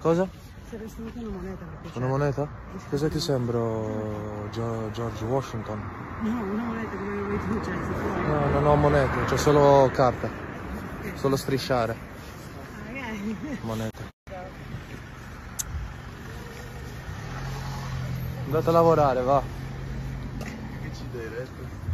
Cosa? Saresti avuto una moneta per piacere. Una moneta? Cosa ti sembro George Washington? No, una moneta come vuoi tu, cioè, se vuoi. No, non ho monete, c'ho solo carta. Solo strisciare. Ah, magari. Moneta. Andate a lavorare, va. Che ci dai, retto?